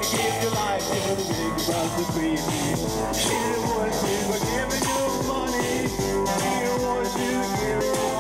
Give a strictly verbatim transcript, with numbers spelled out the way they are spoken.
If you like it, big about the baby. She didn't want to, but giving you money. She didn't want to give you